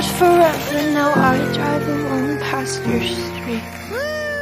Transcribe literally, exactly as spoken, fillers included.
lost forever. Now I drive alone past your street.